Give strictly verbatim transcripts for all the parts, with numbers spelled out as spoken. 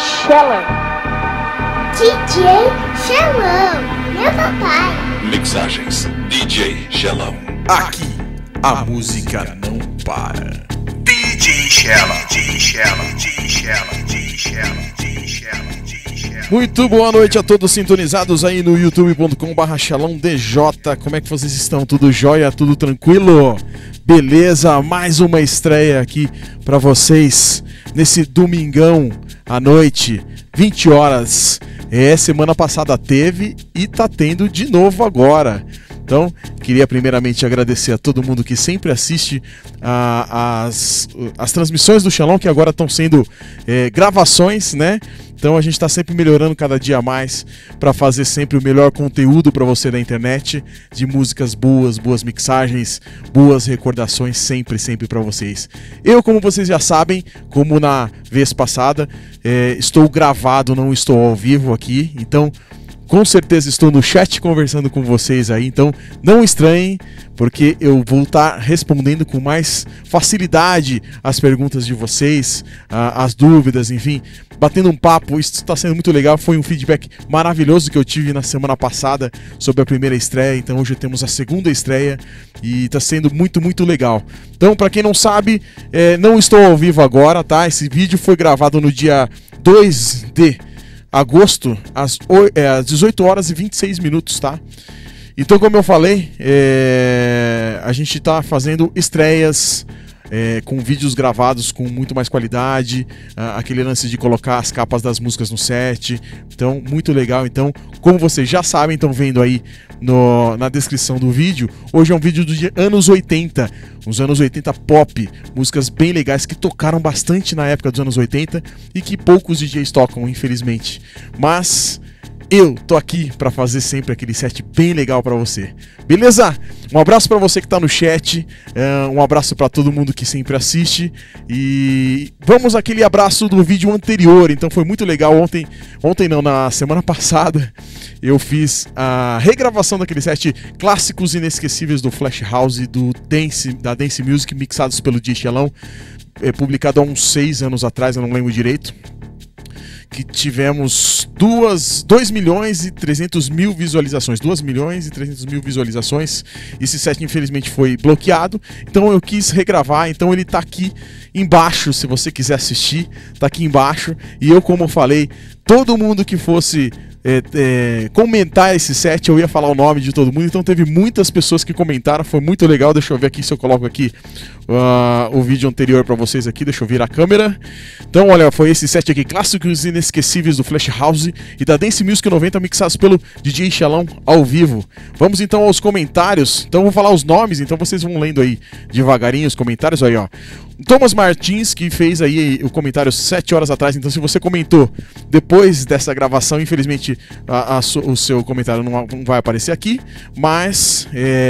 Shalom. D J Shalom, meu papai. Mixagens D J Shalom. Aqui a música não para. D J Shalom, D J Shalom, D J Shalom, D J Shalom, D J Shalom. Muito boa noite a todos sintonizados aí no youtube ponto com barra Shalom D J. Como é que vocês estão? Tudo jóia? Tudo tranquilo? Beleza? Mais uma estreia aqui pra vocês nesse domingão à noite, vinte horas. É, semana passada teve e tá tendo de novo agora. Então, queria primeiramente agradecer a todo mundo que sempre assiste a, as, as transmissões do Shalom, que agora estão sendo é, gravações, né? Então a gente está sempre melhorando cada dia mais para fazer sempre o melhor conteúdo para você da internet, de músicas boas, boas mixagens, boas recordações, sempre, sempre para vocês. Eu, como vocês já sabem, como na vez passada, é, estou gravado, não estou ao vivo aqui, então com certeza estou no chat conversando com vocês aí, então não estranhem, porque eu vou estar respondendo com mais facilidade as perguntas de vocês, as dúvidas, enfim, batendo um papo. Isso está sendo muito legal, foi um feedback maravilhoso que eu tive na semana passada sobre a primeira estreia, então hoje temos a segunda estreia e está sendo muito, muito legal. Então, para quem não sabe, é, não estou ao vivo agora, tá? Esse vídeo foi gravado no dia dois de agosto, às, é, às dezoito horas e vinte e seis minutos, tá? Então, como eu falei, é, a gente tá fazendo estreias é, com vídeos gravados com muito mais qualidade, a, aquele lance de colocar as capas das músicas no set, então, muito legal. Então, como vocês já sabem, estão vendo aí no, na descrição do vídeo, hoje é um vídeo dos anos oitenta, uns anos oitenta pop, músicas bem legais que tocaram bastante na época dos anos oitenta e que poucos D Js tocam, infelizmente. Mas eu tô aqui pra fazer sempre aquele set bem legal pra você. Beleza? Um abraço pra você que tá no chat, um abraço pra todo mundo que sempre assiste e vamos àquele abraço do vídeo anterior. Então foi muito legal, ontem, ontem não, na semana passada eu fiz a regravação daquele set clássicos inesquecíveis do Flash House, do Dance, da Dance Music, mixados pelo D J Shalom, é, publicado há uns seis anos atrás, eu não lembro direito, que tivemos dois milhões e trezentos mil visualizações, dois milhões e trezentos mil visualizações. Esse set infelizmente foi bloqueado, então eu quis regravar, então ele tá aqui embaixo, se você quiser assistir, tá aqui embaixo. E eu, como eu falei, todo mundo que fosse É, é, comentar esse set, eu ia falar o nome de todo mundo, então teve muitas pessoas que comentaram, foi muito legal. Deixa eu ver aqui se eu coloco aqui uh, o vídeo anterior pra vocês aqui, deixa eu virar a câmera. Então olha, foi esse set aqui, clássicos inesquecíveis do Flash House e da Dance Music noventa, mixados pelo D J Shalom ao vivo. Vamos então aos comentários, então eu vou falar os nomes, então vocês vão lendo aí devagarinho os comentários aí, ó. Thomas Martins, que fez aí o comentário sete horas atrás, então se você comentou depois dessa gravação, infelizmente a, a, o seu comentário não, não vai aparecer aqui, mas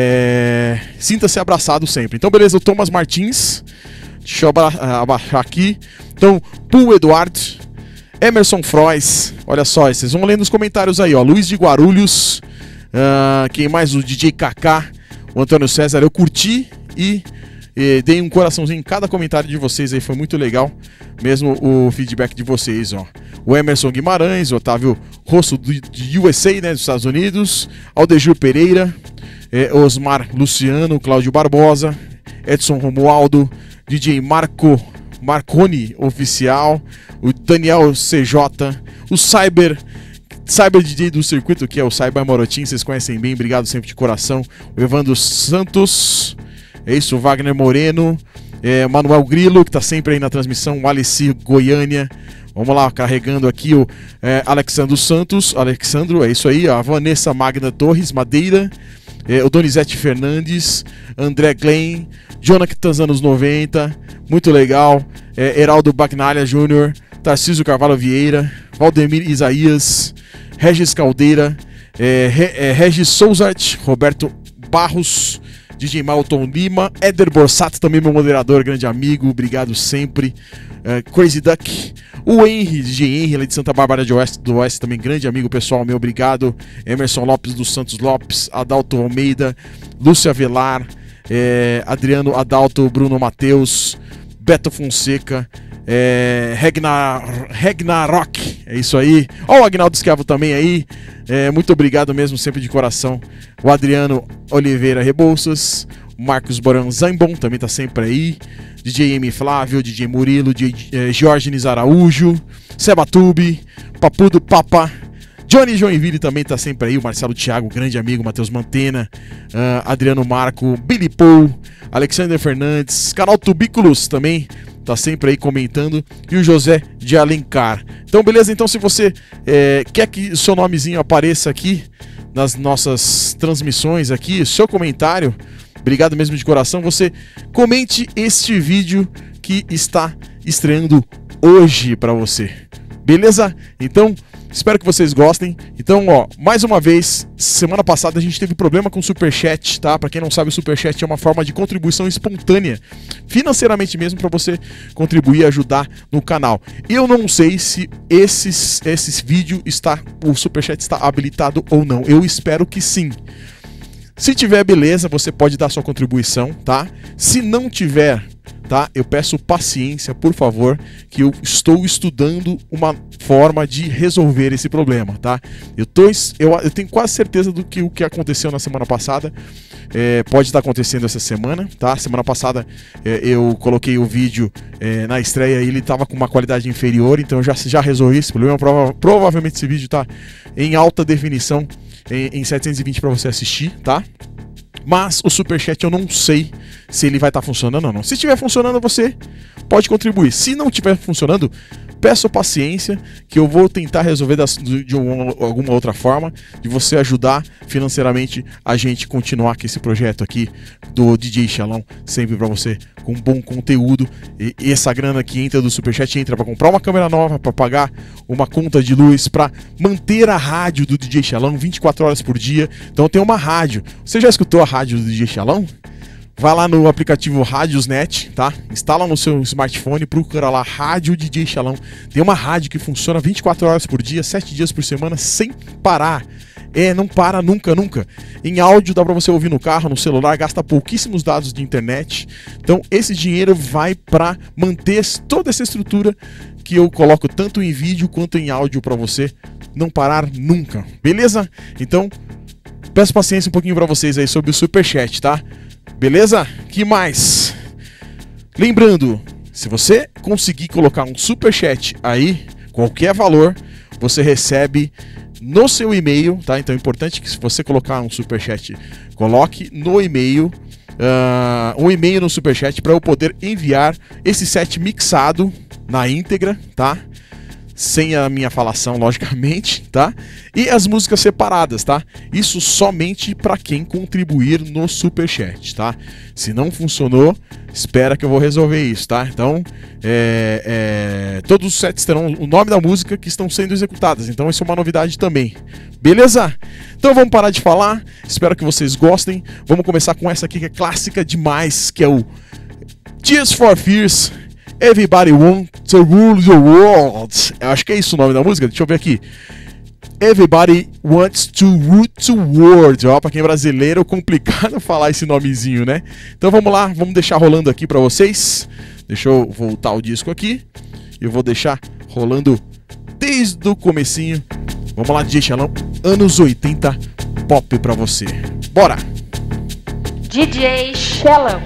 é, sinta-se abraçado sempre. Então beleza, o Thomas Martins, deixa eu abaixar aqui, então Paul Eduardo, Emerson Frois, olha só, vocês vão lendo os comentários aí, ó, Luiz de Guarulhos, uh, quem mais? O D J Kaká, o Antônio César, eu curti e E dei um coraçãozinho em cada comentário de vocês aí, foi muito legal mesmo o feedback de vocês, ó. O Emerson Guimarães, o Otávio Rosso do, de U S A, né, dos Estados Unidos, Aldejur Pereira, é, Osmar Luciano, Cláudio Barbosa, Edson Romualdo, D J Marco Marconi Oficial, o Daniel C J, o Cyber Cyber D J do circuito, que é o Cyber Morotim, vocês conhecem bem, obrigado sempre de coração, o Evandro Santos, é isso, o Wagner Moreno, é, Manuel Grilo, que está sempre aí na transmissão, o Alessi Goiânia, vamos lá, carregando aqui o é, Alexandro Santos, Alexandro, é isso aí, a Vanessa Magna Torres, Madeira, é, o Donizete Fernandes, André Glenn, Jonathan anos noventa, muito legal, é, Heraldo Bagnalha Júnior, Tarcísio Carvalho Vieira, Valdemir Isaías, Regis Caldeira, é, Re, é, Regis Souzart, Roberto Barros, D J Malton Lima, Éder Borsato, também meu moderador, grande amigo, obrigado sempre. Uh, Crazy Duck, o Henry, D J Henry, lá de Santa Bárbara do Oeste, do Oeste, também grande amigo pessoal meu, obrigado. Emerson Lopes dos Santos Lopes, Adalto Almeida, Lúcia Velar, é, Adriano Adalto, Bruno Mateus, Beto Fonseca, É, Regnar, Ragnarok, é isso aí. Ó, o Agnaldo Esquiavo também aí. É, muito obrigado mesmo, sempre de coração. O Adriano Oliveira Rebouças. O Marcos Boran Zambon também tá sempre aí. D J M Flávio, D J Murilo, D J eh, Jorge Araújo, Sebatube, Papu do Papa. Johnny Joinville também tá sempre aí. O Marcelo Thiago, grande amigo. Matheus Mantena, uh, Adriano Marco, Billy Paul, Alexander Fernandes, canal Tubículos também tá sempre aí comentando, e o José de Alencar. Então beleza, então se você é, quer que o seu nomezinho apareça aqui nas nossas transmissões aqui, seu comentário, obrigado mesmo de coração, você comente este vídeo que está estreando hoje para você. Beleza? Então, espero que vocês gostem. Então, ó, mais uma vez, semana passada a gente teve problema com o Superchat, tá? Pra quem não sabe, o Superchat é uma forma de contribuição espontânea, financeiramente mesmo, pra você contribuir e ajudar no canal. Eu não sei se esses, esses vídeo está, o Superchat está habilitado ou não. Eu espero que sim. Se tiver, beleza, você pode dar sua contribuição, tá? Se não tiver, tá? Eu peço paciência, por favor, que eu estou estudando uma forma de resolver esse problema, tá? Eu, tô, eu, eu tenho quase certeza do que o que aconteceu na semana passada é, pode estar acontecendo essa semana, tá? Semana passada é, eu coloquei o vídeo é, na estreia e ele estava com uma qualidade inferior, então eu já, já resolvi esse problema. Prova, provavelmente esse vídeo está em alta definição em, em setecentos e vinte para você assistir, tá? Mas o Superchat eu não sei se ele vai estar tá funcionando ou não. Se estiver funcionando, você pode contribuir. Se não estiver funcionando, peço paciência, que eu vou tentar resolver das, de uma, alguma outra forma, de você ajudar financeiramente a gente continuar com esse projeto aqui do D J Xelão, sempre para você com bom conteúdo. E, e essa grana que entra do Superchat entra para comprar uma câmera nova, para pagar uma conta de luz, para manter a rádio do D J Xelão vinte e quatro horas por dia. Então tem uma rádio. Você já escutou a rádio do D J Xelão? Vai lá no aplicativo Radiosnet, tá? Instala no seu smartphone, procura lá Rádio D J Xelão. Tem uma rádio que funciona vinte e quatro horas por dia, sete dias por semana, sem parar. É, não para nunca, nunca. Em áudio dá pra você ouvir no carro, no celular, gasta pouquíssimos dados de internet. Então esse dinheiro vai pra manter toda essa estrutura que eu coloco tanto em vídeo quanto em áudio pra você não parar nunca. Beleza? Então, peço paciência um pouquinho pra vocês aí sobre o Superchat, tá? Beleza? Que mais? Lembrando, se você conseguir colocar um Superchat aí, qualquer valor, você recebe no seu e-mail, tá? Então é importante que se você colocar um Superchat, coloque no e-mail uh, um e-mail no Superchat para eu poder enviar esse set mixado na íntegra, tá? Sem a minha falação, logicamente, tá? E as músicas separadas, tá? Isso somente para quem contribuir no Superchat, tá? Se não funcionou, espera que eu vou resolver isso, tá? Então, é, é, todos os sets terão o nome da música que estão sendo executadas. Então, isso é uma novidade também. Beleza? Então, vamos parar de falar. Espero que vocês gostem. Vamos começar com essa aqui que é clássica demais, que é o Tears for Fears. Everybody Wants to Rule the World. Eu acho que é isso o nome da música. Deixa eu ver aqui. Everybody Wants to Rule the World. Ó, pra quem é brasileiro, é complicado falar esse nomezinho, né? Então vamos lá, vamos deixar rolando aqui pra vocês. Deixa eu voltar o disco aqui. Eu vou deixar rolando desde o comecinho. Vamos lá, D J Xelão, anos oitenta pop pra você. Bora! D J Xelão.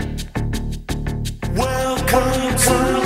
Welcome to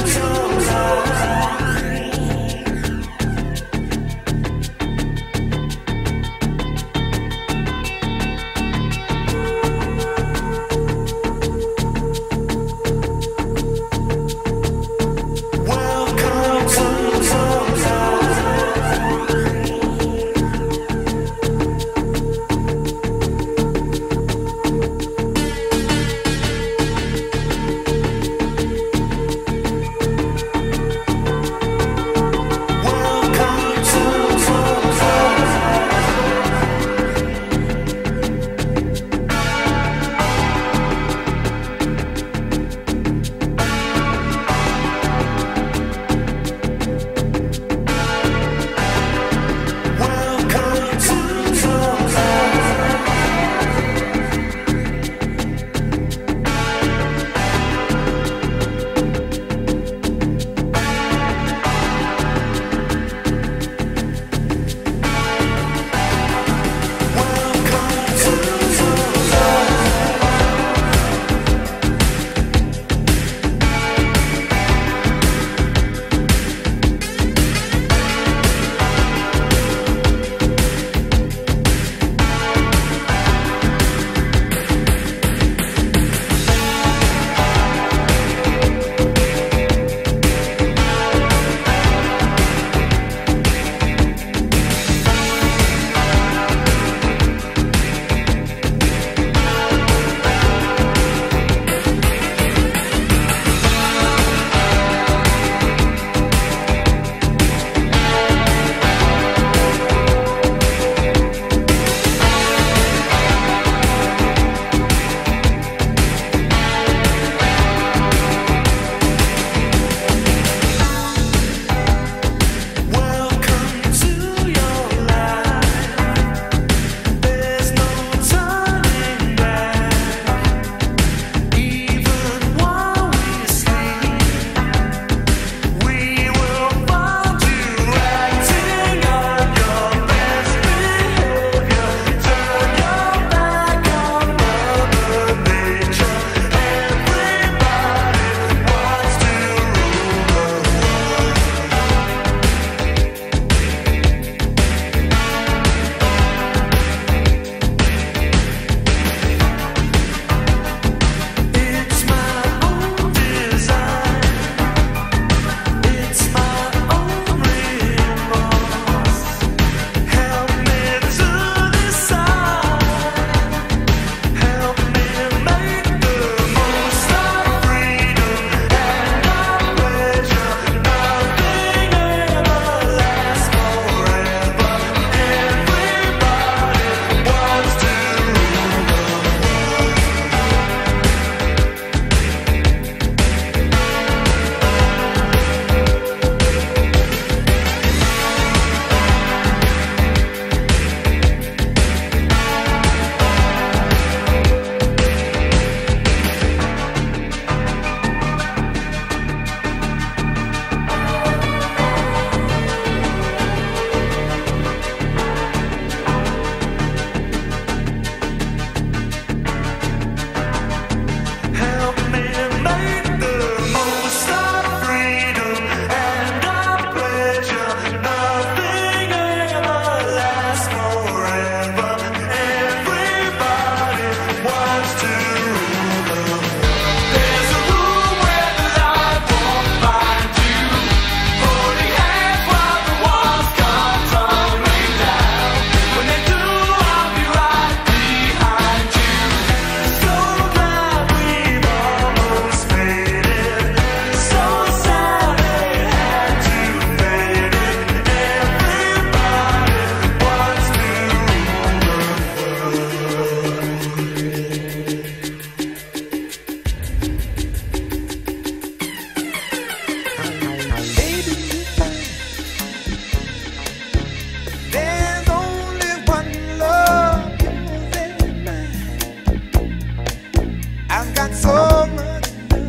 got so much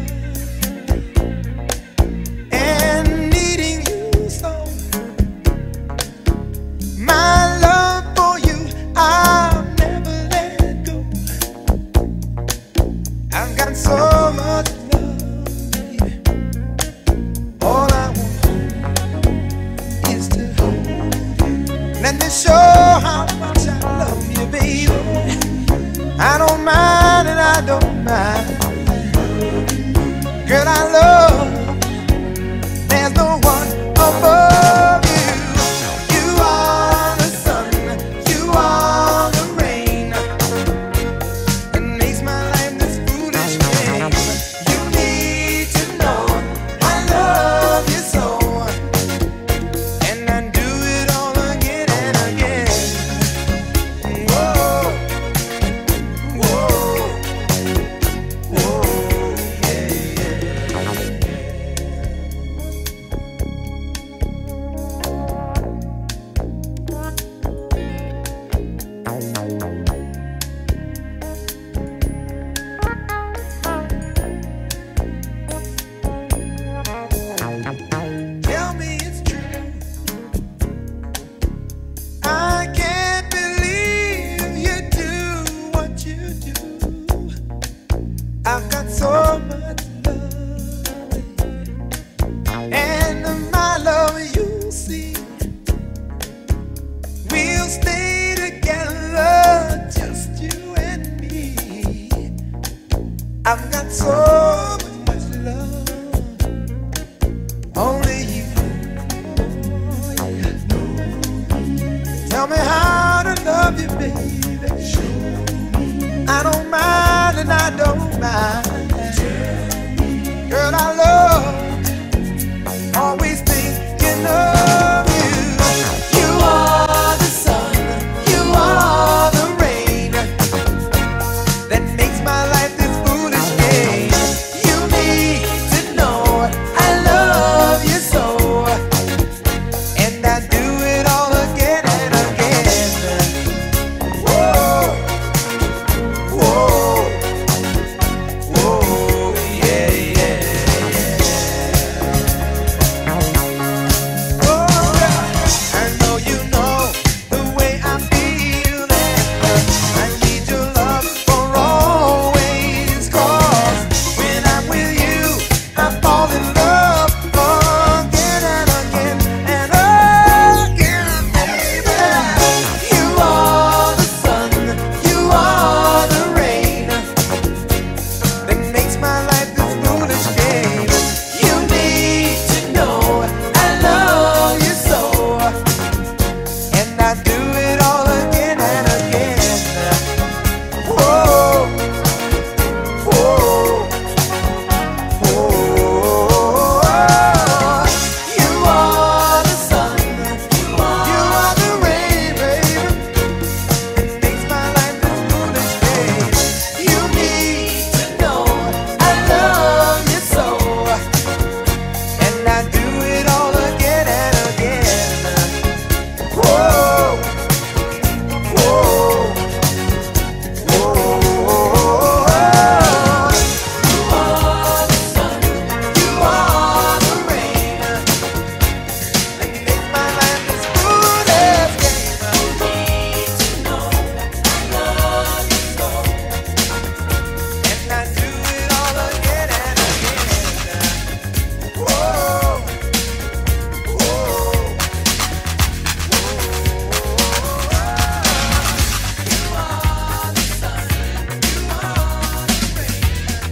and needing you so. My love for you, I'll never let go. I've got so much love, baby. All I want is to hold you. Let me show how much I love you, baby. I don't mind and I don't mind. Girl, I love. There's no one above you. You are the sun, you are the rain that makes my life this foolish game. You need to know I love you so, and I do it all again and again. Whoa, whoa, whoa, yeah, yeah. Tell me it's true. I can't believe you do what you do. I've got so much love, and my love you see. We'll stay together, just you and me. I've got so much love, only you. Tell me how to love you, baby. I don't mind and I don't mind. Girl, I love, always thinking of you. You are the sun, you are the rain that makes my life this foolish game. You need to know I love you so, and I do it all again and again. Whoa, whoa, whoa, yeah, yeah, yeah. Oh, God, I know you know the way I feel, and I need your love for always. 'Cause when I'm with you, I fall in love again and again and again, baby. You are the sun, you are the rain that makes my life this foolish game. You need to know I love you so, and I do it all again and again. Whoa, whoa, whoa. You are the sun, you are the rain, baby, that makes my life this foolish game. You need to know I love you so, and I do it all again and again. Whoa, whoa, whoa. You are the sun, you are the rain that makes my life this foolish game. You need to know I love you so, and I do it all again and again. Whoa, whoa, you are the sun, you are the rain.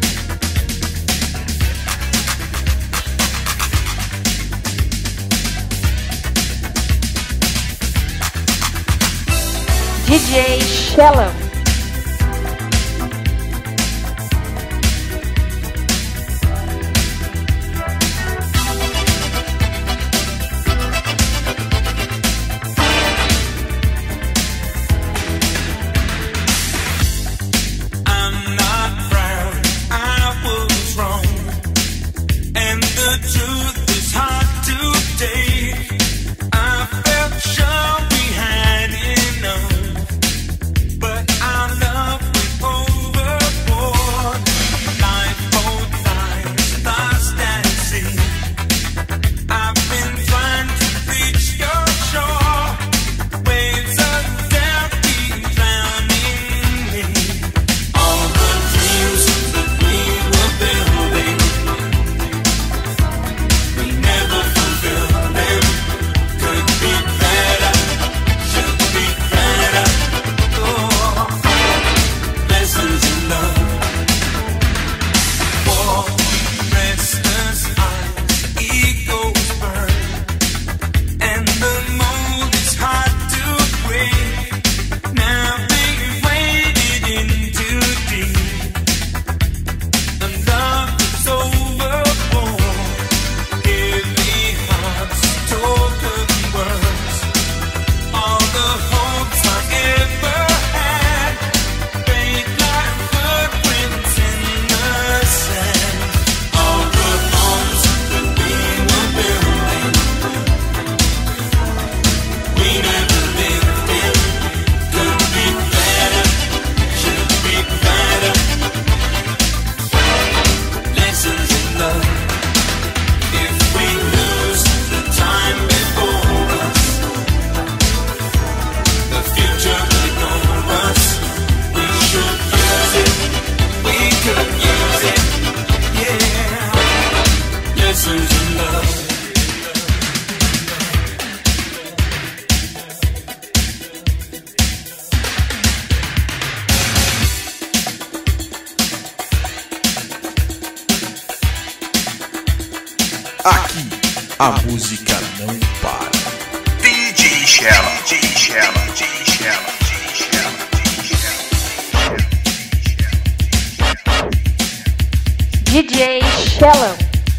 D J Shallow. I'm not proud, I was wrong, and the truth is hard to take. I felt sure we had enough, but Aqui, a música não para. D J Shella, D J Shella, D J Shella, D J Shella, D J Shella.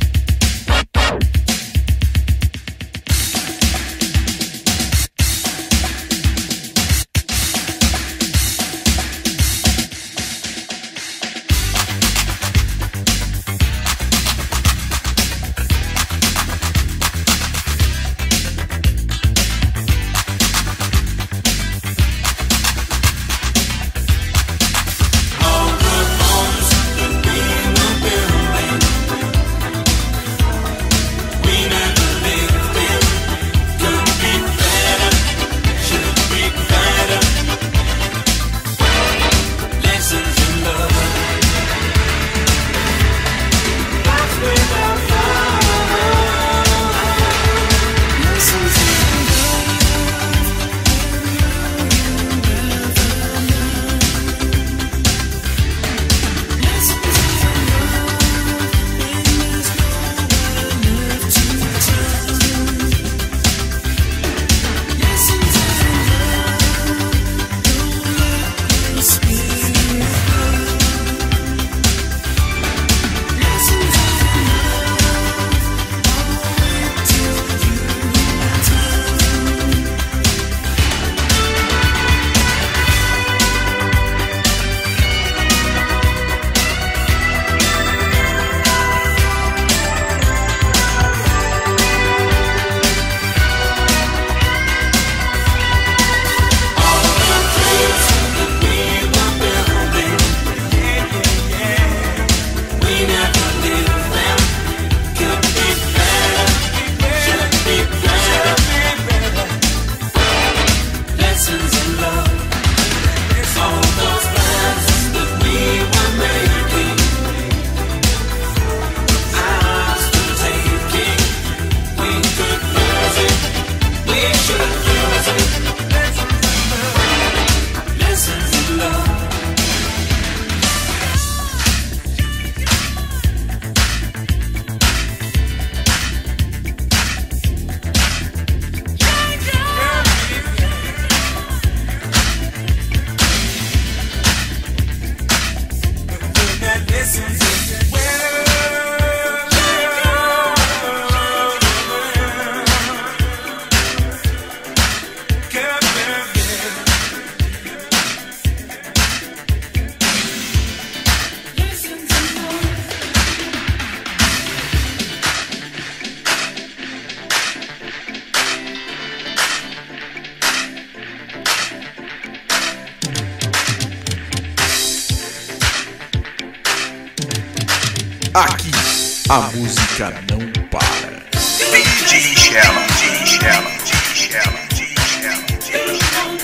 Aqui, a música não para. D J Shella, D J Shella, D J Shella, D J Shella, D J Shella.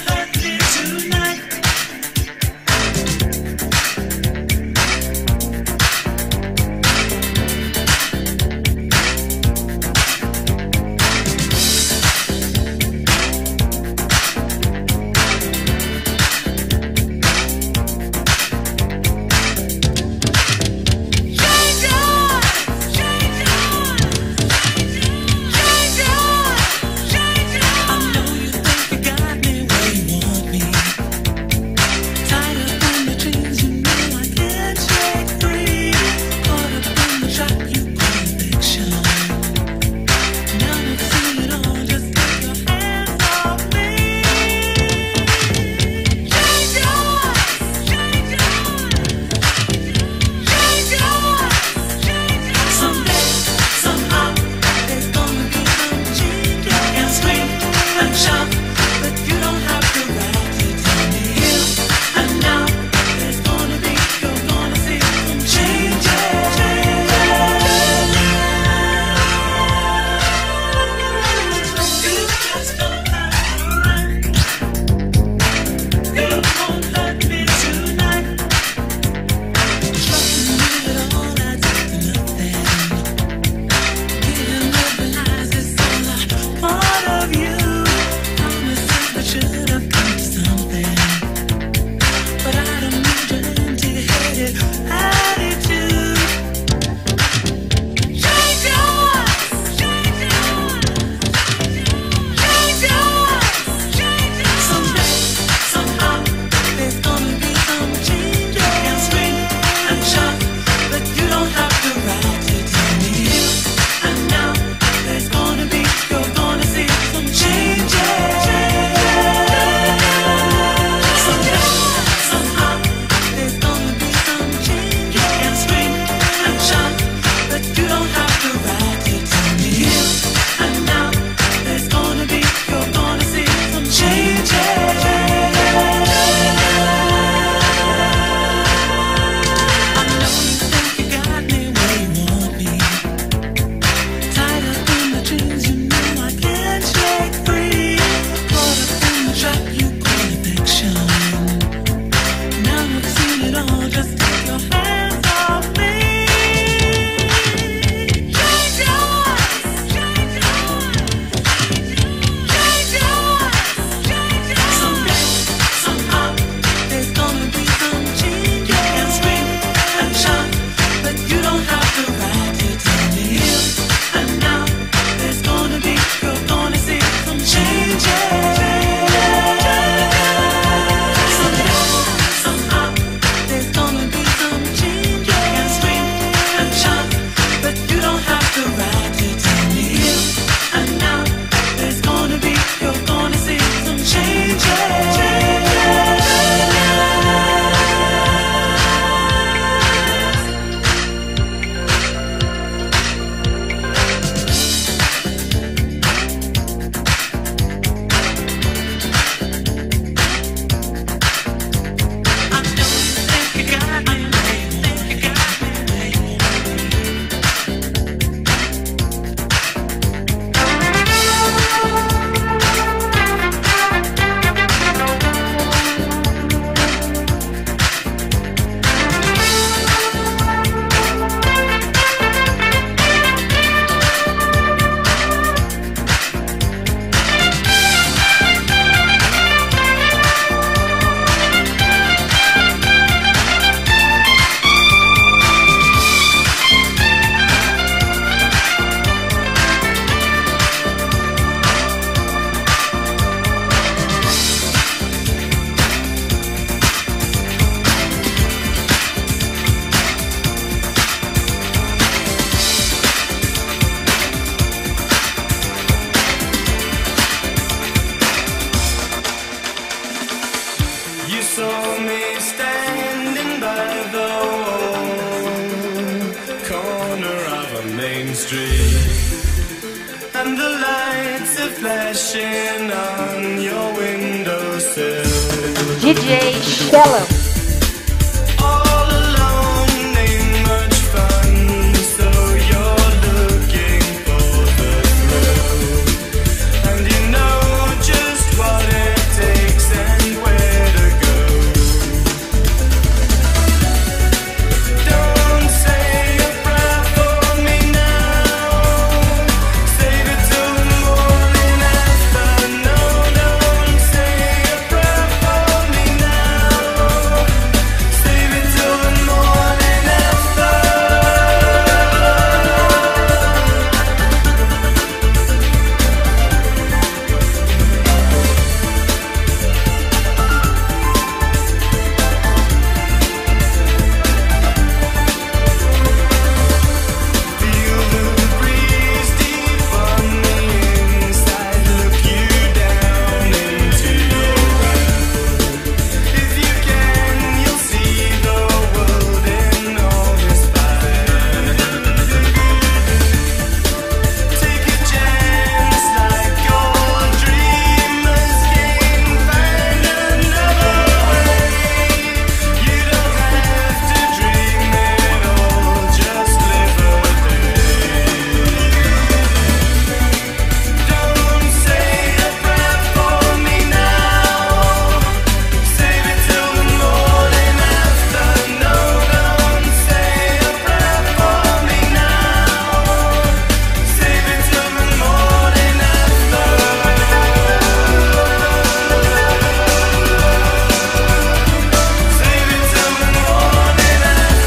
Shine on, shine on, shine on, shine on. main street, and the lights are flashing on your windowsill. D J Shallow. All alone ain't much fun, so you're looking for the thrill, and you know just what it takes and where to go. Don't say a prayer for me now, save it till the morning after. No, don't say a prayer for me now, save it till the morning after. Feel the breeze deep on the inside, look you down into your well. If you can, you'll see the world in all its fire. Take a chance like old dreamers can, find another way. You don't have to dream it all, just live a day. Don't say a prayer for me now, save it till the morning after. No, don't say a prayer for me now, save it till the morning after. Save it till the morning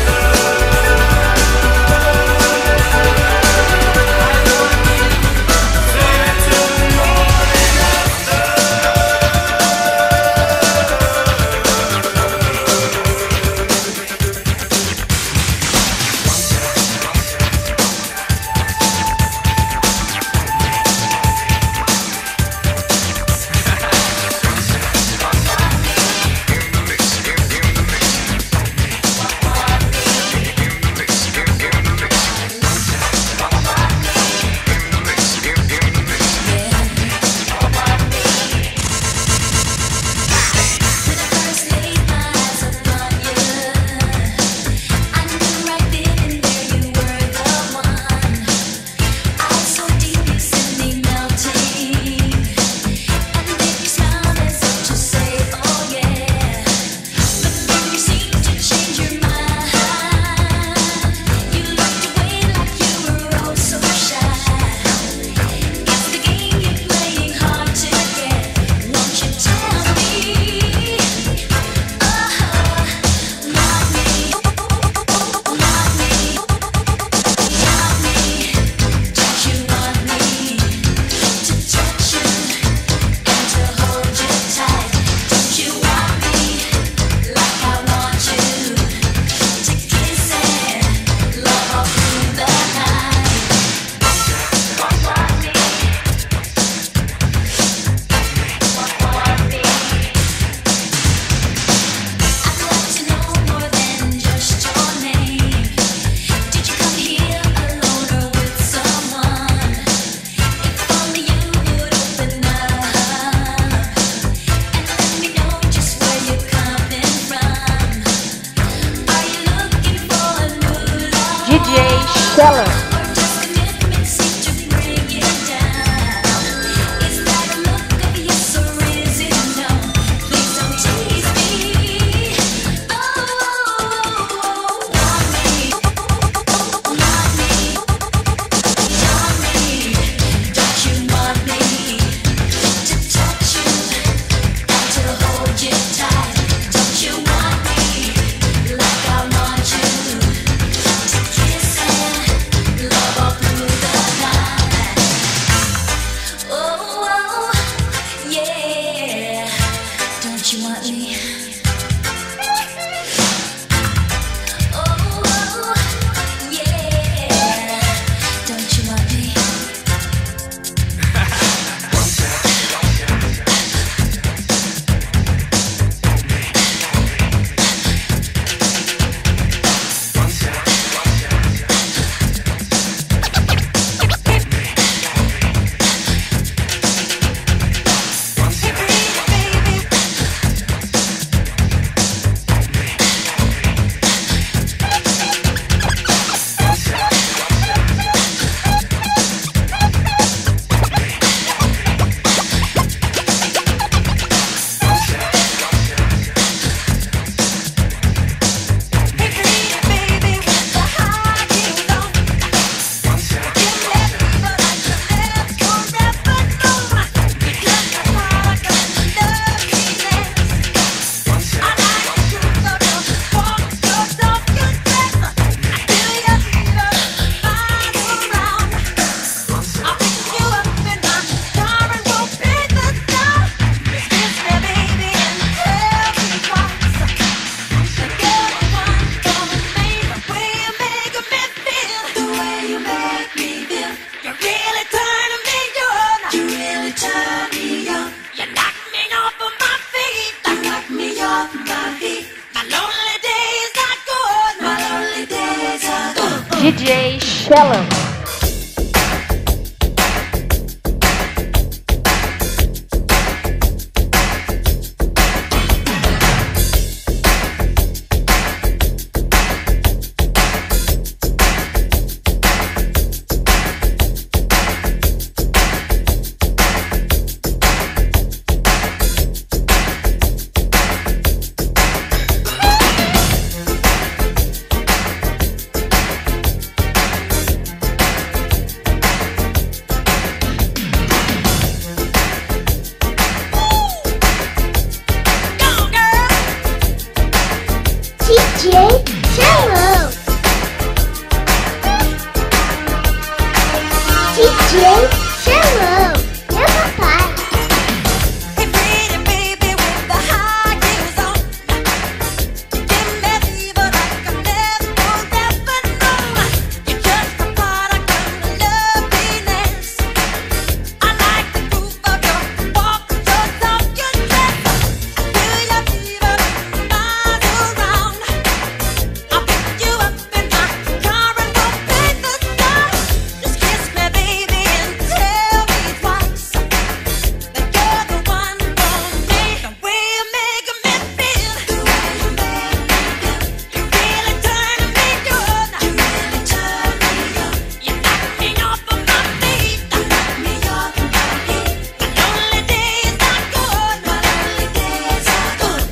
D J Shallow. Like I want you to kiss and D J Shallow. D J Shallow. D J Shallow. Meu papai. Hey pretty baby with the high heels on, you give me fever like I've never, never known. You're just a product of loveliness. I like the groove of your walk, your talk, your dress. I feel your fever miles around. I'll pick you up in my car and we'll paint the sky. Just kiss me, baby, and tell me twice that you're the one for me. The way you make me feel, the way you make me feel, you really turn me on. You really turn me on. You knock me off of my feet. You knock me off of my feet. My lonely days are gone. My lonely days are gone.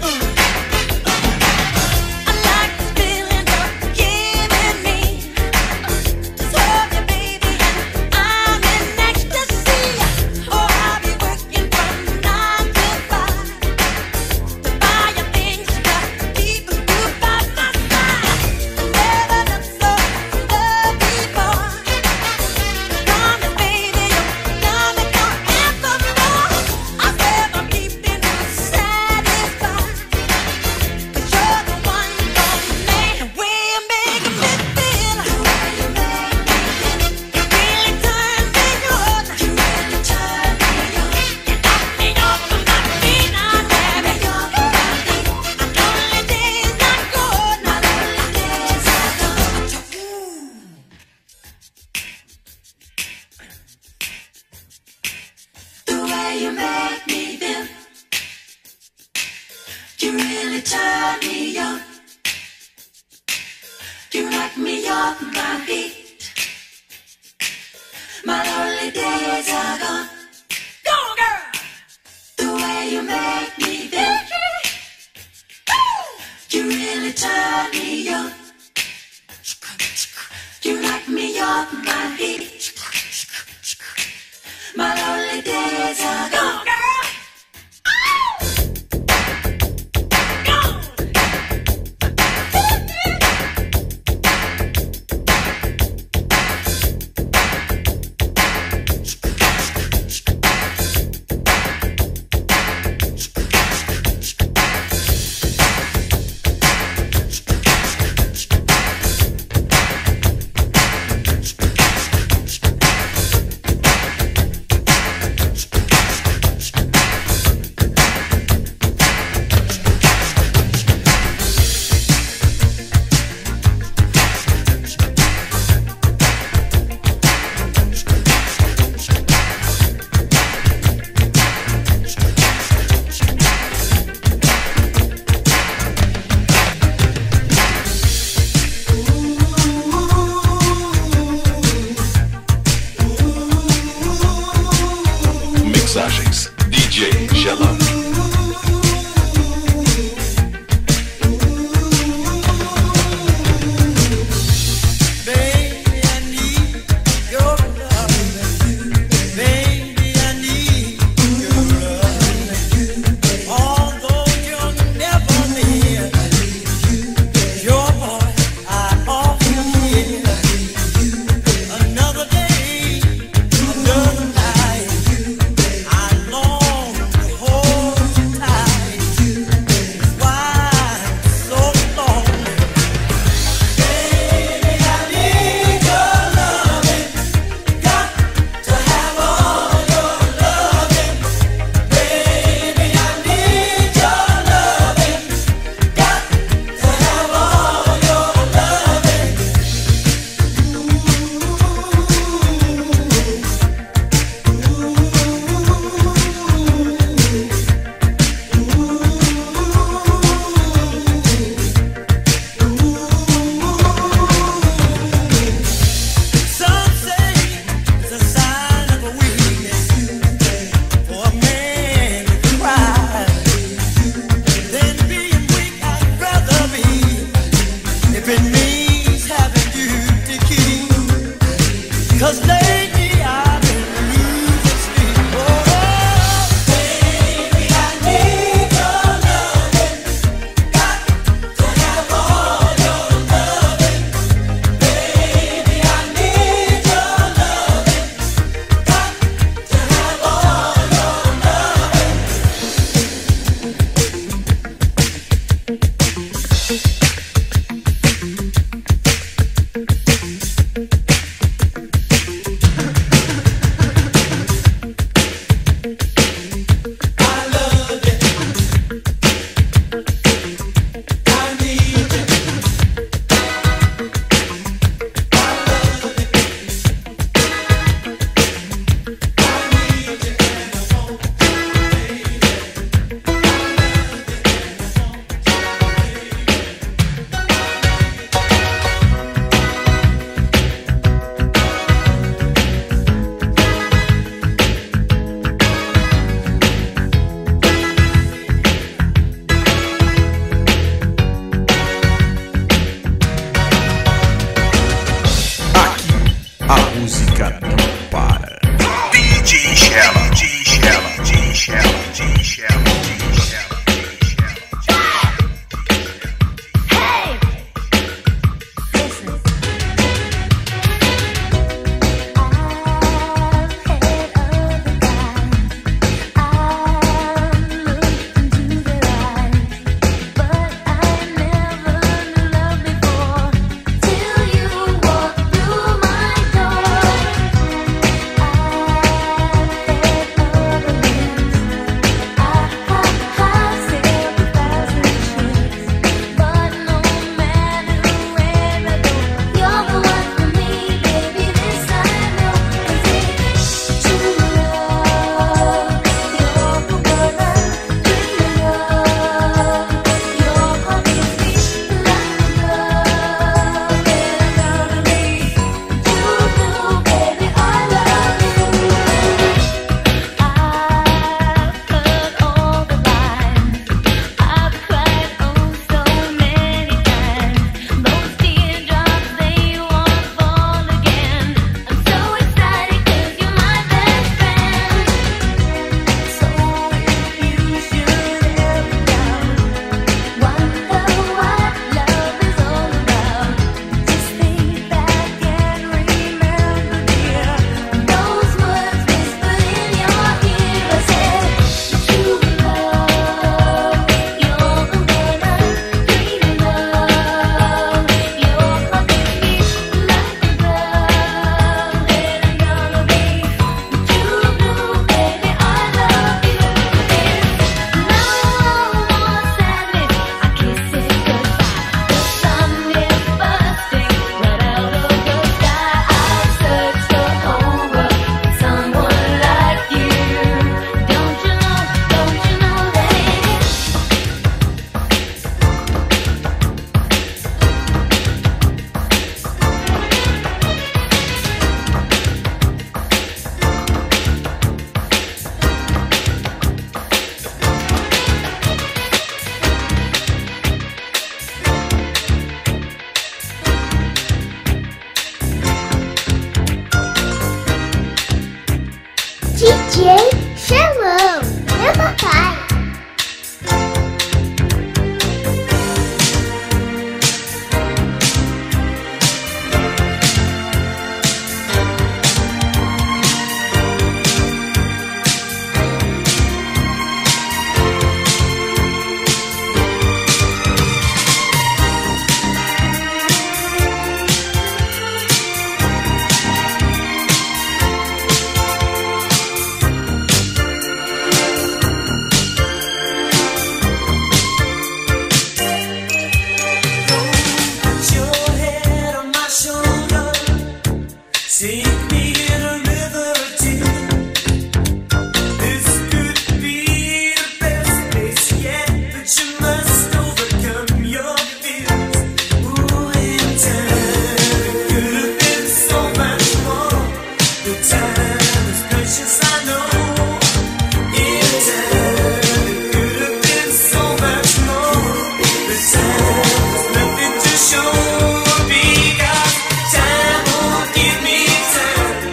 I like this feeling you're giving me. Just hold you, baby, and I'm in ecstasy. Oh, I'll be working from nine to five to buy you things to keep you by my side. Never looked so good before. Promise, baby, you'll love me forevermore. I swear I'm keeping you satisfied, 'cause you're the one for me. The way you make me feel, the way you make me feel, you really turn me on. You really turn me on. You knock me off of my feet. I never off of my feet. My lonely days are gone. My lonely days are gone. The way you make me feel, you really turn me on. You knock me off my feet. My lonely days are gone. Go on, girl. The way you make me feel, you really turn me on. You knock me off my feet. My lonely days are gone, girl. Gone. a música não para. D J Shella, D J Shella, D J Shella, D J Shella, D J Shella. D J Xelão, meu papai. Put your head on my shoulder, take me in a river or two. This could be the best place yet, but you must overcome your fears. Ooh, in time, it could have been so much more. The time is precious, I know. In time, it could have been so much more. The time is nothing to show, because time won't give me time.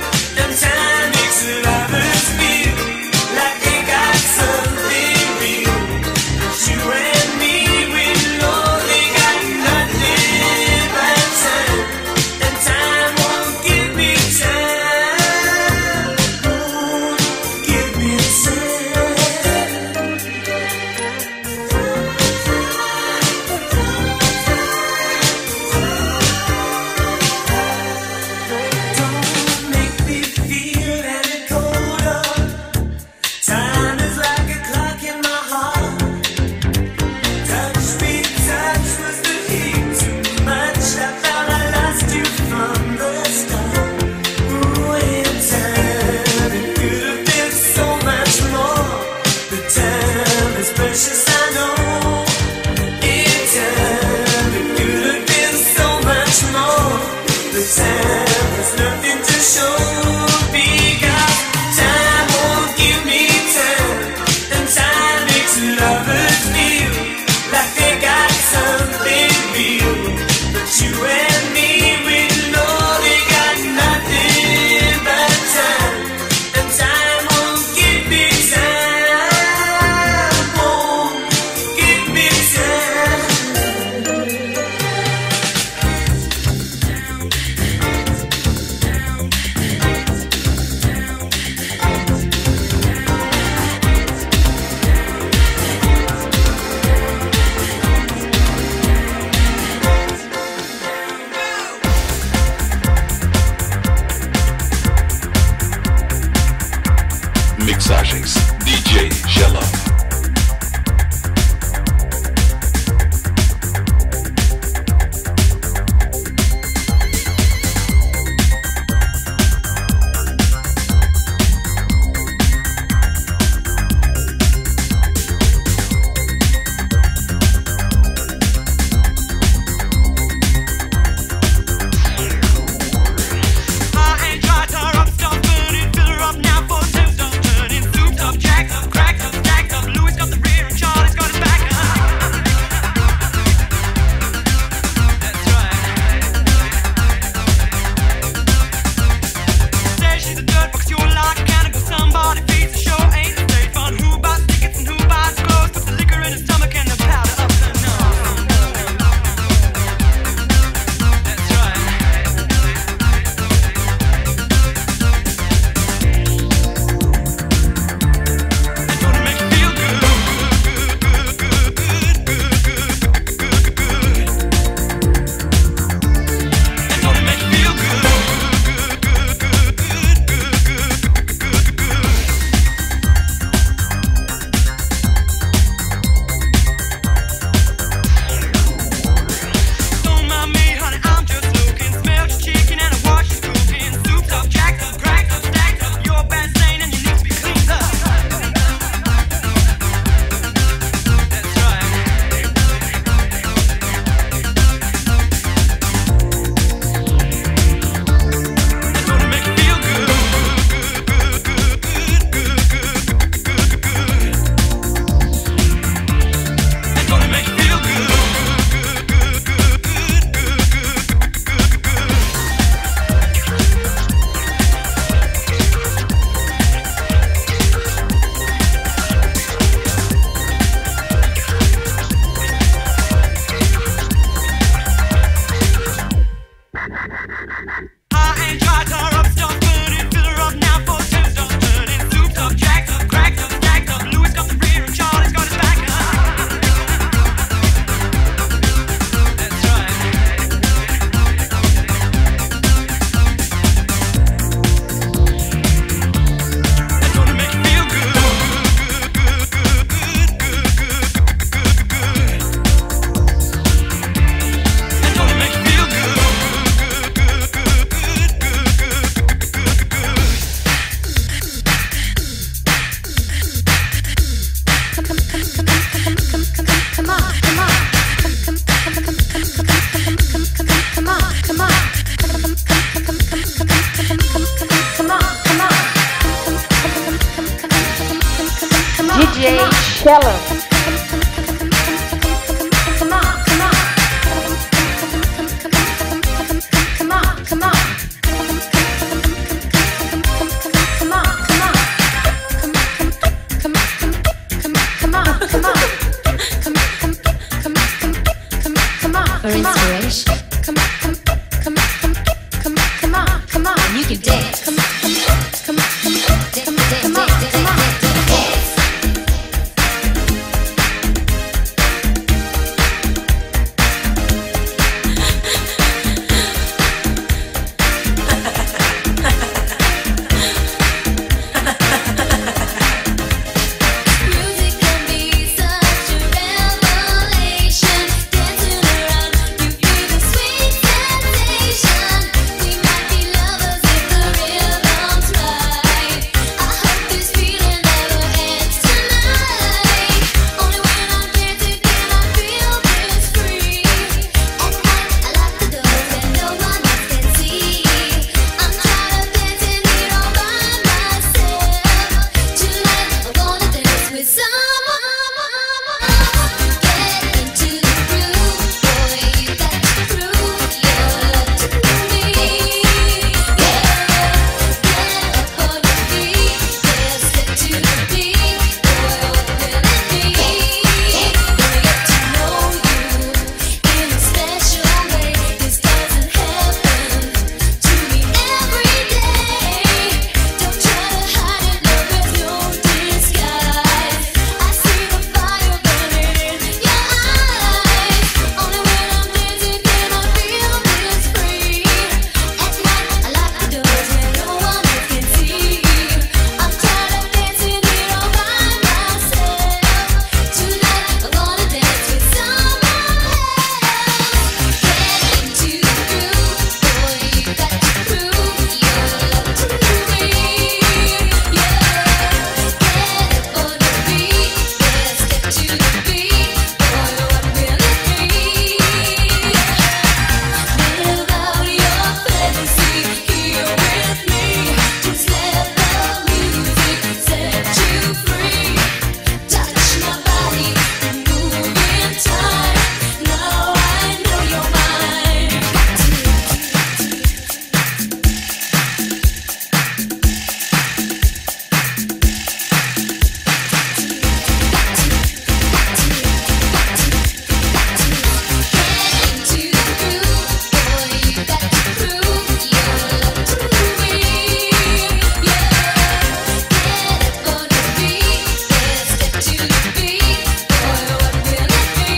Sheller. Come on, come on. Come on, come on. Come on, come on. Come come come come on, come on. Come come come come come on. For inspiration. Come come come come come come on, come on. You can dance. Come come come come come come on, come on. Music can be such a revelation. Dancing around, you feel the sweet sensation. We might be lovers if the rhythm's right. I hope this feeling never ends tonight. Only when I'm dancing can I feel this free. At night I lock the doors and no one else can see. I'm tired of dancing here all by myself. Tonight I wanna dance with someone. Get into the groove, boy. You got to prove your love to me. Yeah, get up on your feet, yeah, step to the beat, boy. What will it be? Gonna get to know you in a special way. This doesn't happen to me every day. Don't try to hide it, love, there's no disguise. I see the fire burning in your eyes. Only when I'm dancing can I feel this free. At night I lock the doors and no one else can see. I'm tired of dancing here all by myself. Tonight I wanna dance with someone else. Get into the groove, boy. You got to prove your love to me. Yeah, get up on your feet, yeah, step to the beat, boy. What will it be? Live out your fantasy here with me. Just let the music set you free. Touch my body and move in time. Now I know you're mine. Into the groove, boy. You got to prove your love to me. Yeah, get up on your feet, yeah, step to the beat, boy. What will it be?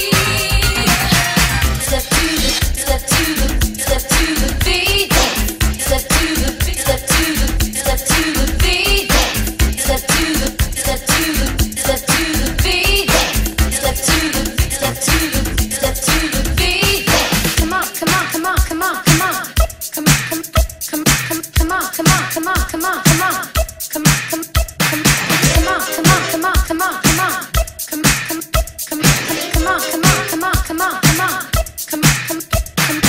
Step to the, step to the, step to the beat. Step to the, step to the, step to the beat. Step to the, step to the, step to the beat. Step to the, step to the, step to the beat. Come on, come on, come on, come on, come on. Come come come come come on, come on, come on, come on, come on. Come come come come on, come on, come on, come on, come on. Come come come come on, come on, come on, come on, come on. Come come come.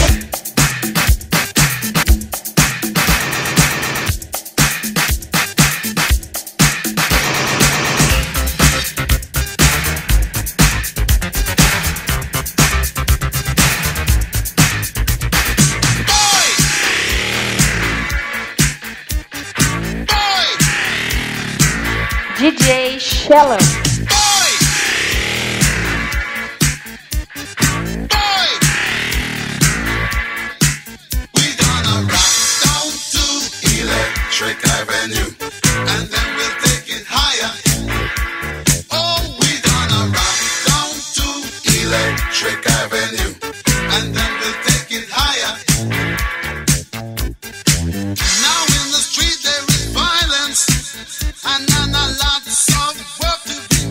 D J Sheller. We gonna rock down to Electric Avenue, and then we'll take it higher. Oh, we gonna rock down to Electric Avenue, and then we'll take it higher. Now in the street there is violence, and, and a lots of work to be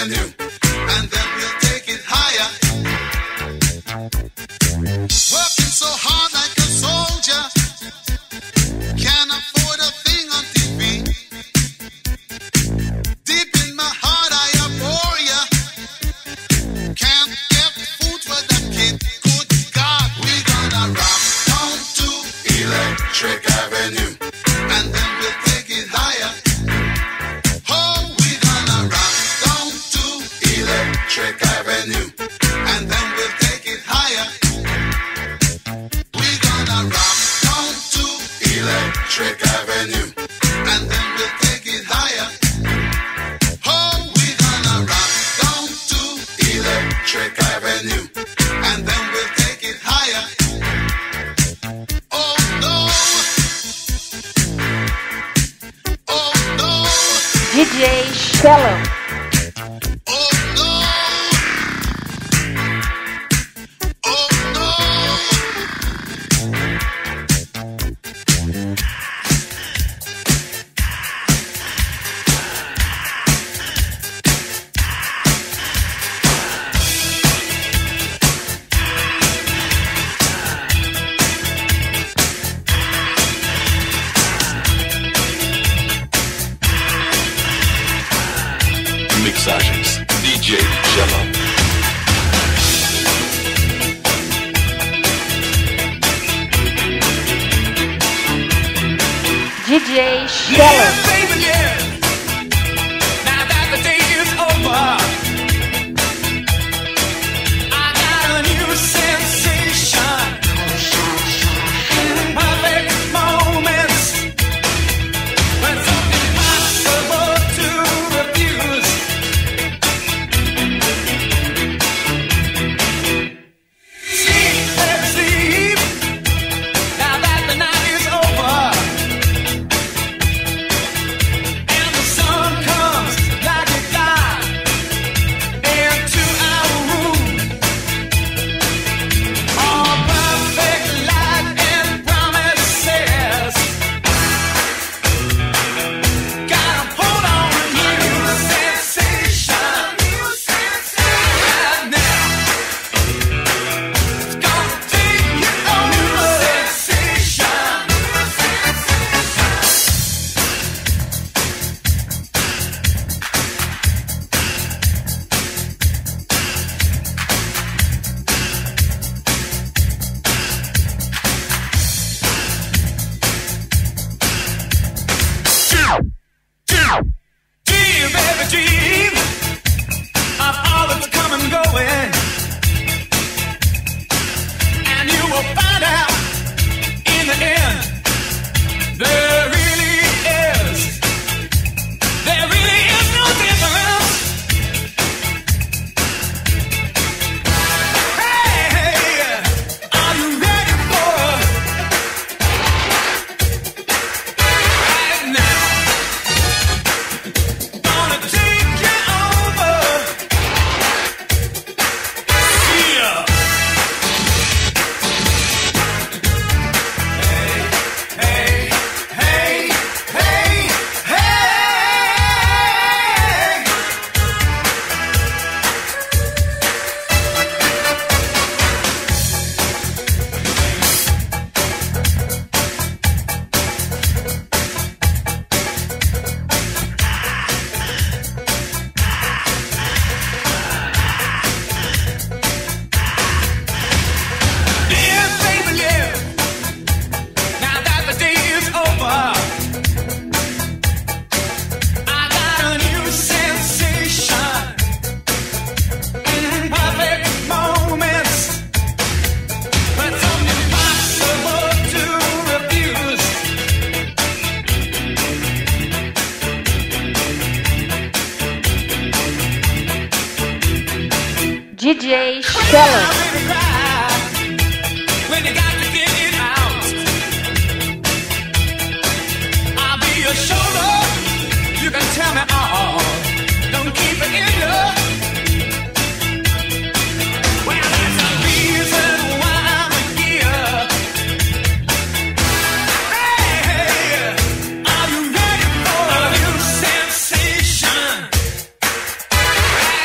Avenue, and then we'll take it higher. Working so hard like a soldier, can't afford a thing on T V. Deep in my heart I abhor ya. Can't get food for the kid. Good God, we gonna rock down to Electric Avenue, and then we'll take it higher. Oh, we gonna rock down to Electric Avenue, and then we'll take it higher. We gonna rock down to Electric Avenue, and then we'll take it higher. Oh, we gonna rock down to Electric Avenue, and then we'll take it higher. Oh no! Oh no! D J Shalom. Oh no! Oh no! Mixagens D J Shalom. D J Shalom. Baby, yeah. Now that the day is over, I got a new sensation. Perfect moments when something impossible to refuse. Sleep, baby, sleep. Now that the night is over. And the sun comes like a god into our room. All perfect light and promises. Gotta hold on to new sensation. Right now, it's gonna take you on new sensation. Dream, baby, dream of all that's come and going, and you will find out in the end there really is, there really is no difference. Hey, hey, are you ready for right now? Gonna take you over. See ya. Hey, hey, hey, hey, hey. Live, baby, live. Now that the day is over, I got a new sensation. Mm, perfect moments, but something impossible to refuse. D J Shalom. When you got to get it out, I'll be your shoulder. You can tell me all. Don't keep it in you. Well, that's the reason why I'm here. Hey, hey, are you ready for a new sensation?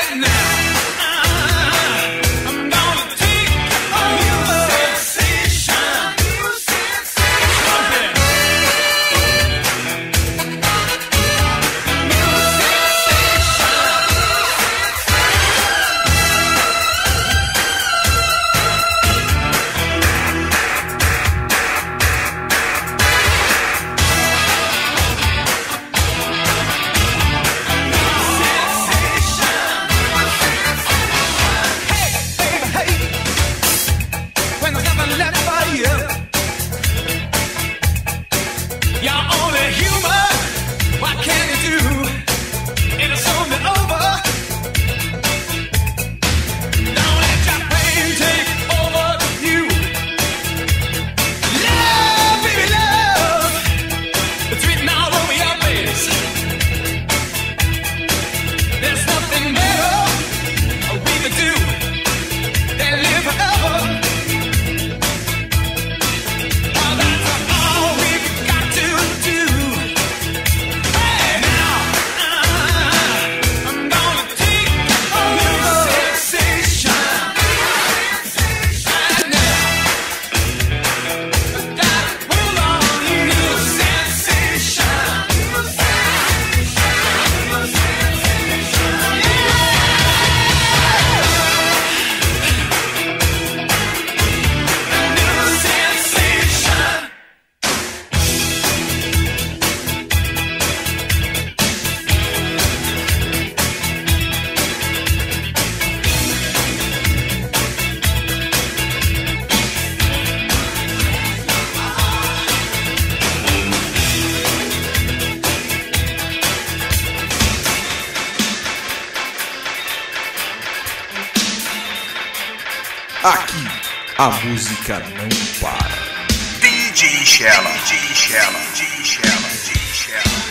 Aqui a música não para. D J Shella, D J Shella, D J Shella, D J Shella.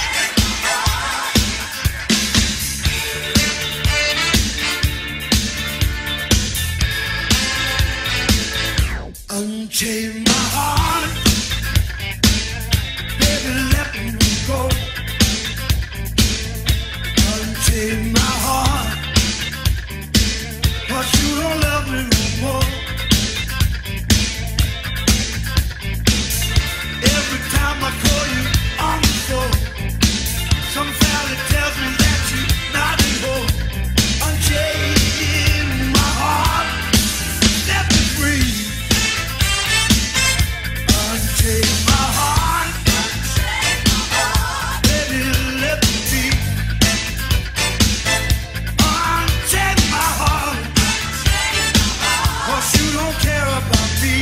Unchain my heart, baby, let me go. Unchain my heart, but you don't love me no more. Every time I call you on the phone, some valley tells me that you're not at home. Unchain my heart, let me free. Unchain my heart, baby, let me be. Unchain my heart, 'cause you don't care about me.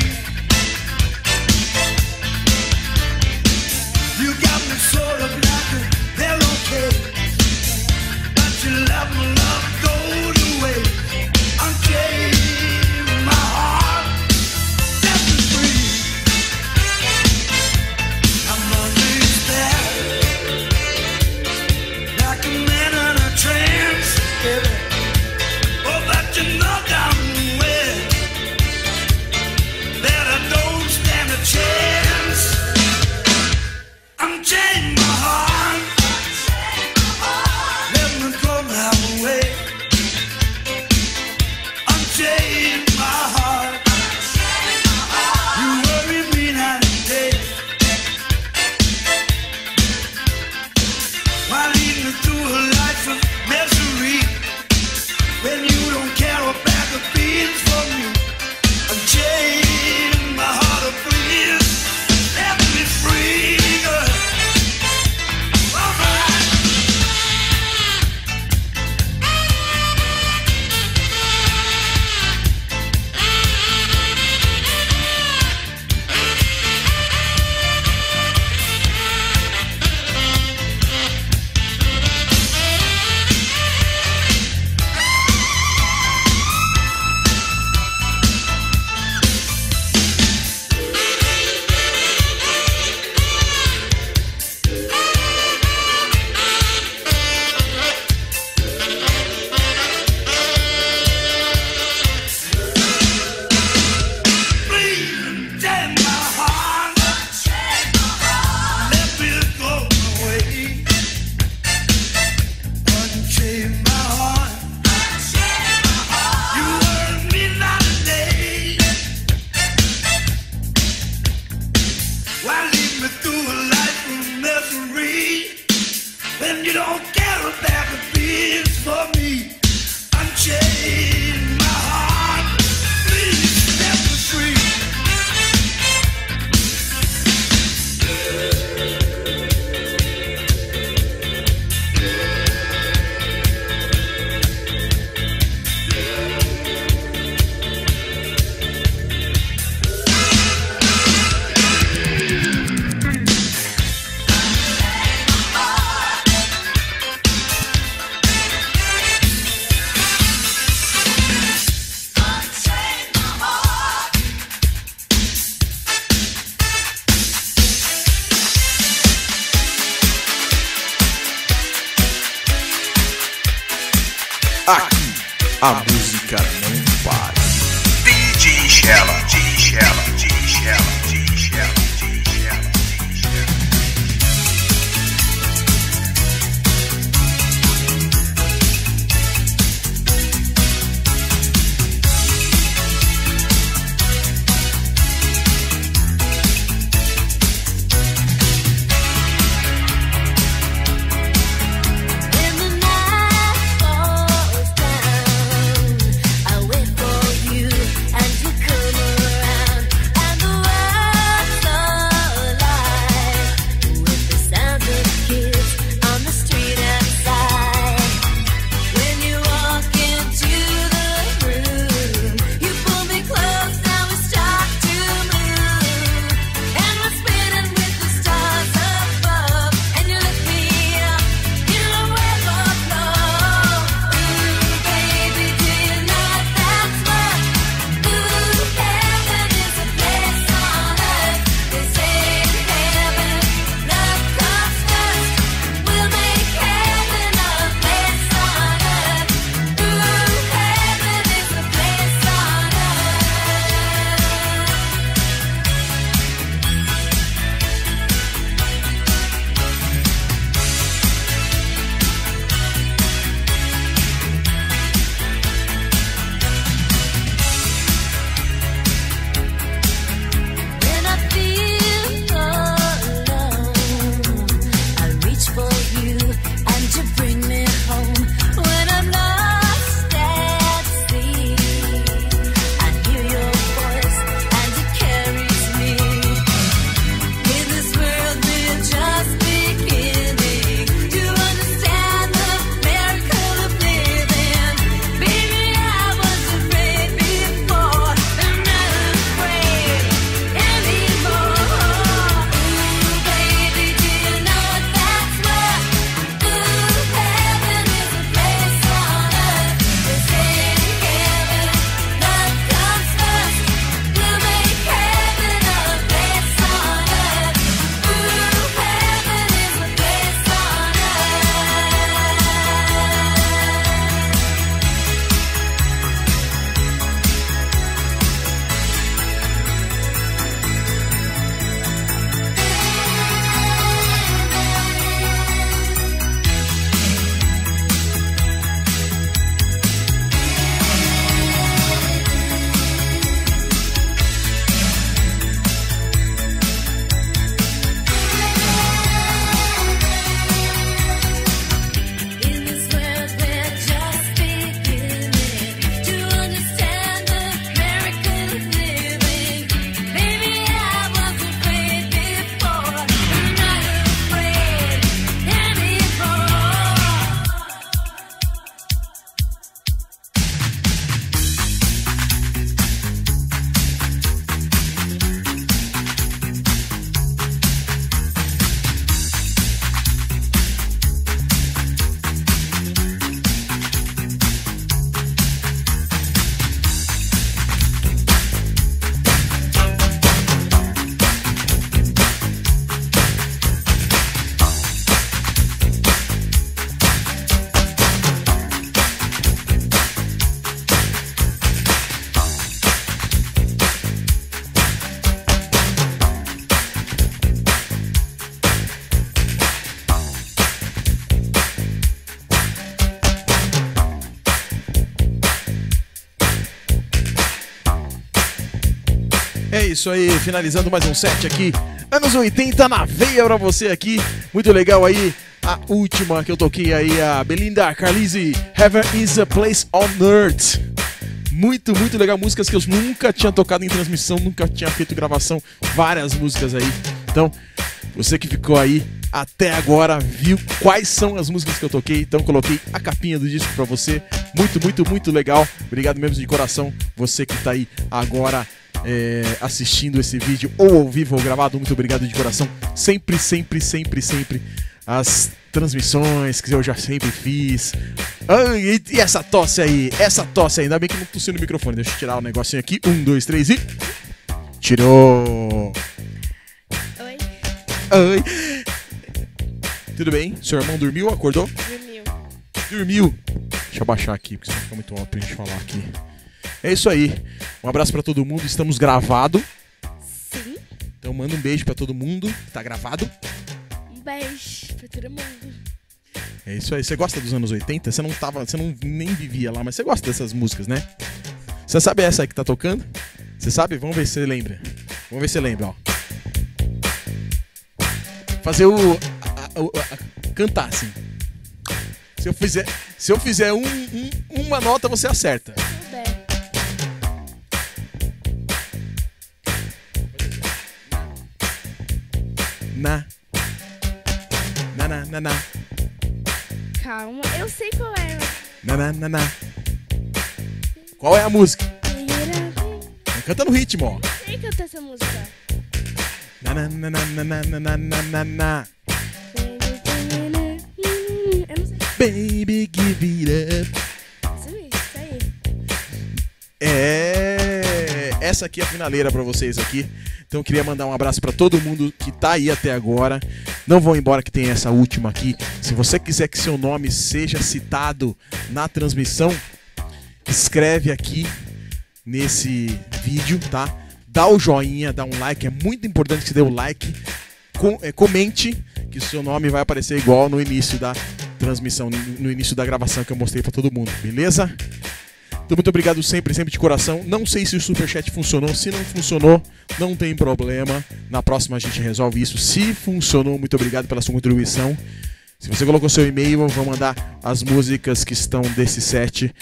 You got me sort of like a pillowcase, but you let my love go to waste. Unchain my heart, set me free. I'm under your spell, like a man in a trance, baby. Oh, but you know damn well that I don't stand a chance. Unchain my heart, let me go my way. Unchain my heart, you worry me night and day. Why lead me through a life of misery when you don't care a bag of beans for me? Unchain my heart, oh please, let me free, girl. Alright. Please, unchain my heart. Let me go away. Unchain my heart. You hurt me night and day. Why lead me through a life of misery when you don't care a bag of beans for me? Unchain my heart. Please set me free. Aqui a música não para. D J Shella, D J Shella, D J Shella, D J Shella, D J Shella. When the night falls down, I wait for you and you come around. É isso aí, finalizando mais um set aqui. Anos oitenta na veia pra você aqui. Muito legal aí. A última que eu toquei aí, a Belinda Carlisi, Heaven is a Place on Earth. Muito, muito legal. Músicas que eu nunca tinha tocado em transmissão, nunca tinha feito gravação. Várias músicas aí. Então, você que ficou aí até agora, viu quais são as músicas que eu toquei. Então, coloquei a capinha do disco pra você. Muito, muito, muito legal. Obrigado mesmo de coração. Você que tá aí agora é, assistindo esse vídeo, ou ao vivo ou gravado. Muito obrigado de coração. Sempre, sempre, sempre, sempre. As transmissões que eu já sempre fiz. Ai, e essa tosse aí? Essa tosse aí. Ainda bem que não tossiu no microfone. Deixa eu tirar o negocinho aqui. Um, dois, três e... Tirou! Oi, Oi! Tudo bem? Seu irmão dormiu ou acordou? dormiu. Dormiu! Deixa eu baixar aqui, porque senão fica muito alto pra gente falar aqui. É isso aí. Um abraço pra todo mundo. Estamos gravado. Sim, Então manda um beijo pra todo mundo. Tá gravado? um beijo pra todo mundo. É isso aí. Você gosta dos anos oitenta? Você não tava, você não nem vivia lá, mas você gosta dessas músicas, né? Você sabe essa aí que tá tocando? Você sabe? Vamos ver se você lembra. Vamos ver se você lembra, ó. Fazer o a- a- o- a- cantar assim. Se eu fizer, se eu fizer um, um- uma nota, você acerta. Tudo bem. Na. Na na na na. Calma, eu sei qual é. Na na na na. Qual é a música? Canta no ritmo, ó. Eu sei cantar essa música. Na na na na na na na na na na. Eu não sei. Baby, give it up. Isso aí, isso aí. É, essa aqui é a finaleira pra vocês aqui. Então eu queria mandar um abraço pra todo mundo que tá aí até agora. Não vão embora que tem essa última aqui. Se você quiser que seu nome seja citado na transmissão, escreve aqui nesse vídeo, tá? Dá o joinha, dá um like, é muito importante que você dê o like. Com, é, comente que o seu nome vai aparecer igual no início da transmissão, no, no início da gravação que eu mostrei pra todo mundo, beleza? Então, muito obrigado sempre, sempre de coração. Não sei se o Superchat funcionou. Se não funcionou, não tem problema. Na próxima a gente resolve isso. Se funcionou, muito obrigado pela sua contribuição. Se você colocou seu e-mail, eu vou mandar as músicas que estão desse set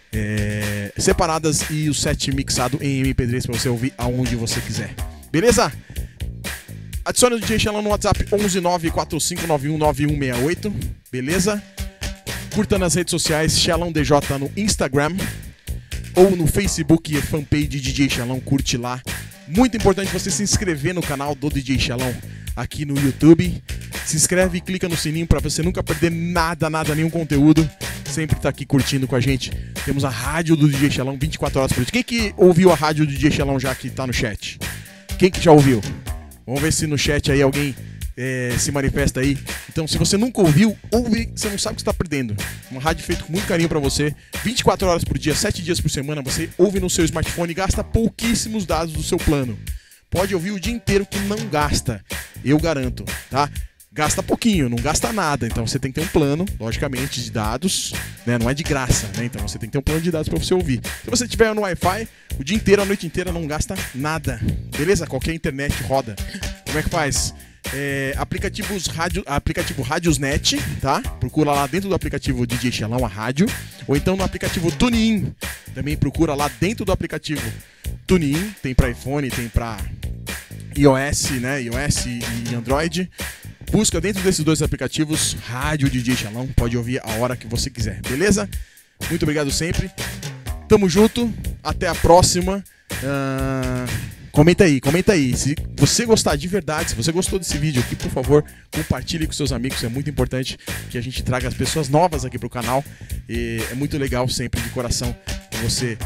é, separadas e o set mixado em M P três para você ouvir aonde você quiser. Beleza? Adicione o D J Xelão no WhatsApp onze nove quatro cinco nove um nove um seis oito. Beleza? Curta nas redes sociais Xelão D J no Instagram ou no Facebook, fanpage D J Xelão, curte lá. Muito importante você se inscrever no canal do D J Xelão aqui no YouTube. Se inscreve e clica no sininho para você nunca perder nada, nada, nenhum conteúdo. Sempre tá aqui curtindo com a gente. Temos a rádio do D J Xelão vinte e quatro horas por dia. Quem que ouviu a rádio do D J Xelão já que tá no chat? Quem que já ouviu? Vamos ver se no chat aí alguém é, se manifesta aí. Então, se você nunca ouviu, ouve, você não sabe o que você está perdendo. Uma rádio feita com muito carinho para você, vinte e quatro horas por dia, sete dias por semana, você ouve no seu smartphone e gasta pouquíssimos dados do seu plano. Pode ouvir o dia inteiro que não gasta, eu garanto, tá? Gasta pouquinho, não gasta nada, então você tem que ter um plano, logicamente, de dados, né? Não é de graça, né? Então você tem que ter um plano de dados para você ouvir. Se você tiver no Wi-Fi, o dia inteiro, a noite inteira, não gasta nada, beleza? Qualquer internet roda. Como é que faz? É, aplicativos rádio, aplicativo Radiosnet, tá? Procura lá dentro do aplicativo D J Xelão a rádio, ou então no aplicativo TuneIn, também procura lá dentro do aplicativo TuneIn, tem para iPhone, tem para iOS, né? iOS e Android. Busca dentro desses dois aplicativos Rádio D J Xelão, pode ouvir a hora que você quiser, beleza? Muito obrigado sempre. Tamo junto, até a próxima. Ah, comenta aí, comenta aí. Se você gostar de verdade, se você gostou desse vídeo aqui, por favor, compartilhe com seus amigos. É muito importante que a gente traga as pessoas novas aqui pro canal. E é muito legal sempre, de coração, que você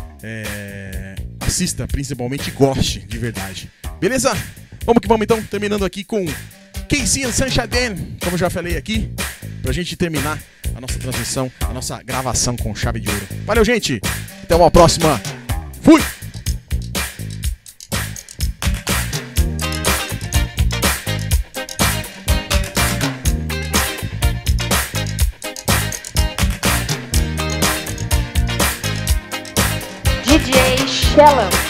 é, assista, principalmente, e goste de verdade. Beleza? Vamos que vamos então, terminando aqui com Casey and Sunshine, como eu já falei aqui, pra gente terminar a nossa transmissão, a nossa gravação com chave de ouro. Valeu, gente! Até uma próxima. Fui! D J Xelão.